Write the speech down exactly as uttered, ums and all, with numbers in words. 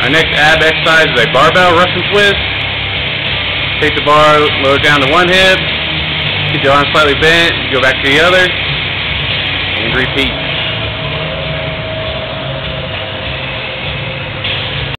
Our next ab exercise is a barbell Russian twist. Take the bar, lower down to one hip, keep your arm slightly bent, go back to the other, and repeat.